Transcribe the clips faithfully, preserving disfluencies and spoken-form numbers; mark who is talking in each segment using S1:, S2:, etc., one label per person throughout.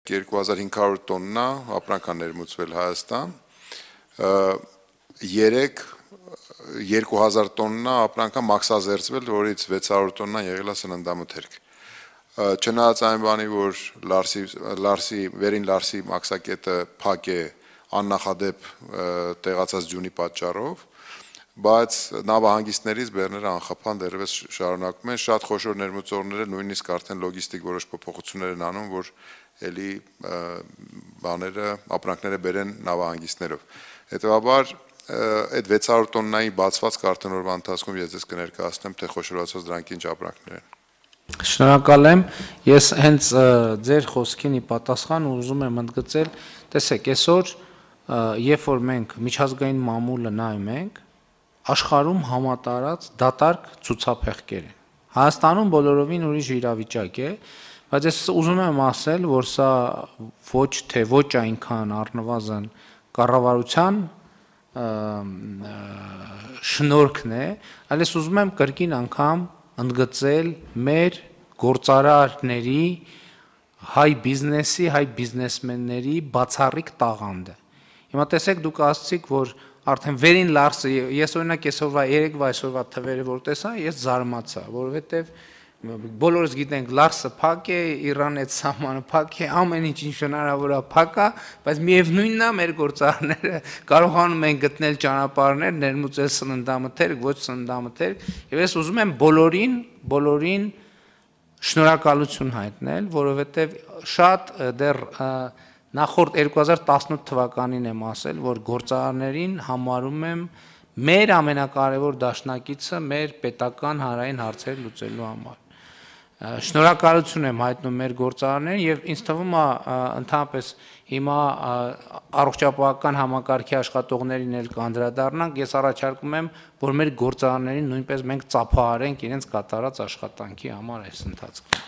S1: երկու հազար հինգ հարյուր տոննա ապրանք է ներմուծվել Հայաստան, երեք երկու հազար տոննա ապրանք է մաքսազերծվել, որից վեց հարյուր տոննա եղել է սննդամթերք։ Չնայած այն բանի, որ Լարսի, վերին Լարսի մաքսակետը փակ է աննախադեպ տեղացած ձյունի պատճառով, բայց նավահանգիստներից բեռները անխափան դեռևս շարունակում են, շատ խոշոր ներմուծողները նույնիսկ արդեն լոգիստիկ որոշ փոփոխություններ են անում, որ էլի բաները, ապրանքները բերեն նավահանգիստներով։ Հետևաբար այդ վեց հարյուր տոննայի բացված արդեն օրվա ընթացքում ես ձեզ կներկայացնեմ, թե խոշորացած դրանք ինչ ապրանքներ են։
S2: Շնորհակալ եմ, ես հենց ձեր խոսքին ի պատասխան ուզում եմ ընդգծել, տեսեք, այսօր երբ որ մենք միջազգային մամուլը նայում ենք, աշխարհում համատարած դատարկ ցուցափեղկեր են։ Հայաստանում բոլորովին ուրիշ իրավիճակ է, բայց ես ուզում եմ ասել, որ սա ոչ թե ոչ այնքան առնվազն կառավարության շնորհքն է, այլ ես ուզում եմ կրկին անգամ ընդգծել մեր գործարարների, հայ բիզնեսի, հայ բիզնեսմենների բացառիկ տաղանդը։ Հիմա տեսեք, դուք ասացիք, որ արդեն վերին Լարսը, ես օրինակ այսօրվա երեկվա այսօրվա թվերը որ տեսա, ես զարմացա, որովհետև բոլորս գիտենք Լարսը փակ է, Իրանի այդ սահմանը փակ է, ամեն ինչ ինչ հնարավոր է փակ է, բայց միևնույնն է մեր գործարարները կարողանում են գտնել ճանապարհներ, ներմուծել սննդամթերք, ոչ սննդամթերք, եւ ես ուզում եմ բոլորին, բոլորին շնորհակալություն հայտնել, որովհետև շատ դեռ նախորդ երկու հազար տասնութ թվականին եմ ասել, որ գործարարներին համարում եմ մեր ամենակարևոր դաշնակիցը մեր պետական հանրային հարցեր լուծելու համար։ Շնորհակալություն եմ հայտնում մեր գործարարներին եւ ինձ թվում է ընդհանրապես հիմա առողջապահական համակարգի աշխատողներին էլ կանդրադառնանք, ես առաջարկում եմ, որ մեր գործարարներին նույնպես մենք ծափահարենք իրենց կատարած աշխատանքի համար այս ընթացքում։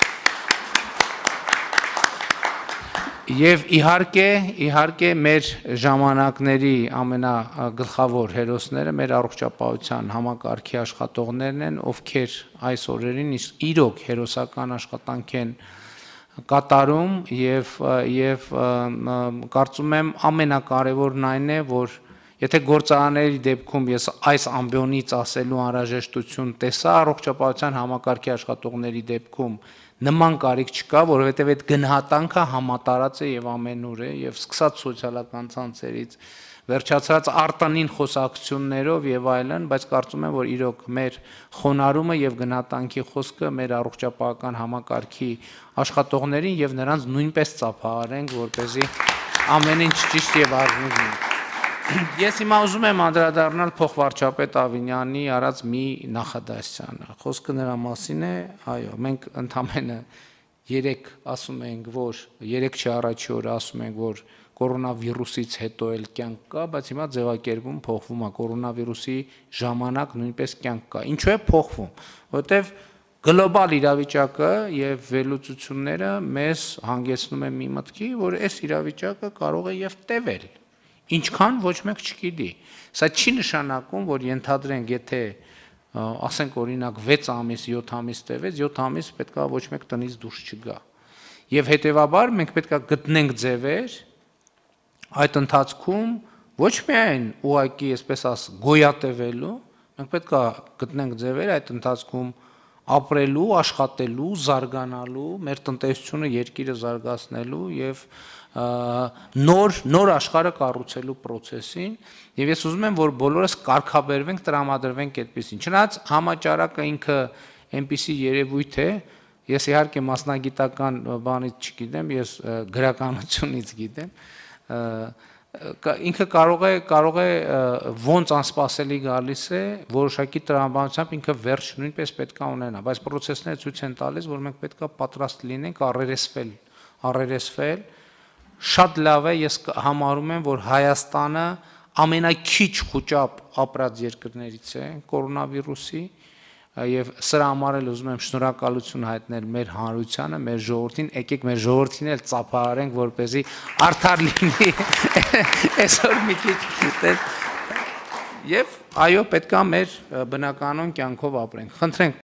S2: Եվ իհարկե, իհարկե մեր ժամանակների ամենագլխավոր հերոսները մեր առողջապահության համակարգի աշխատողներն են, ովքեր այս օրերին իրոք հերոսական աշխատանք են կատարում եւ եւ կարծում եմ ամենակարևորն այն է, որ եթե գործարանների դեպքում ես այս ամբիոնից ասելու անհրաժեշտություն տեսա, առողջապահության համակարգի աշխատողների դեպքում նման կարիք չկա, որովհետև այդ գնահատանքը համատարած է եւ ամենուր է եւ սկսած սոցիալական ցանցերից վերջացած արտանին խոսակցություններով եւ այլն, բայց կարծում եմ, որ իրոք մեր խոնարհումը եւ գնահատանքի խոսքը մեր առողջապահական համակարգի աշխատողներին եւ նրանց նույնպես ծափահարենք, որպեսզի ամեն ինչ ճիշտ եւ արժանի լինի։ Ես հիմա ուզում եմ անդրադառնալ փոխվարչապետ Ավինյանի արած մի նախադասությանը։ Խոսքը նրա մասին է, այո, մենք ընդամենը երեք ասում ենք, որ երեք չի առաջի օրը ասում ենք, որ կորոնավիրուսից հետո էլ կյանք կա, բայց հիմա ձևակերպում փոխվում է, կորոնավիրուսի ժամանակ նույնպես կյանք կա։ Ինչու է փոխվում, որովհետև գլոբալ իրավիճակը եւ վերլուծությունները մեզ հանգեցնում են մի մտքի, որ այս իրավիճակը կարող է եւ տևել։ Ինչքան ոչ մեկ չգիտի։ Սա չի նշանակում, որ ենթադրենք, եթե ասենք օրինակ վեց ամիս, յոթ ամիս տևեց, յոթ ամիս պետք է ոչ մեկ տնից դուրս չգա։ Եվ հետեւաբար մենք պետք է գտնենք ձևեր այդ ընթացքում ոչ միայն ուղղակի, այսպես ասած, գոյատևելու, մենք պետք է գտնենք ձևեր այդ ընթացքում ապրելու, աշխատելու, զարգանալու, մեր տնտեսությունը, երկիրը զարգացնելու եւ նոր նոր աշխարհը կառուցելու process-ին եւ ես ուզում եմ, որ բոլորս կարգաբերվենք, տրամադրվենք այդպեսին։ Չնայած համաճարակը ինքը այնպիսի երևույթ է, ես իհարկե մասնագիտական բանից չգիտեմ, ես գրականությունից գիտեմ, ինքը կարող է կարող է ոնց անսպասելի գալիս է, որոշակի տրամաբանությամբ ինքը վերջ նույնպես պետք է ունենա, բայց process-ները ցույց են տալիս, որ մենք պետք է պատրաստ լինենք առերեսվել, առերեսվել Շատ լավ է, ես համարում եմ, որ Հայաստանը ամենաքիչ խուճապ ապրած երկրներից է կորոնավիրուսի եւ սրա համար էլ ուզում եմ շնորհակալություն հայտնել մեր հանրությանը, մեր ժողովրդին, եկեք մեր ժողովրդին էլ ծափահարենք, որպեսզի արդար լինի այսօր մի քիչ եւ այո, պետք է մեր բնականon կյանքով ապրենք։ Խնդրենք